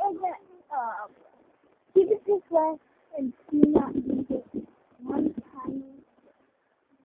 again, keep it this way and do not use it.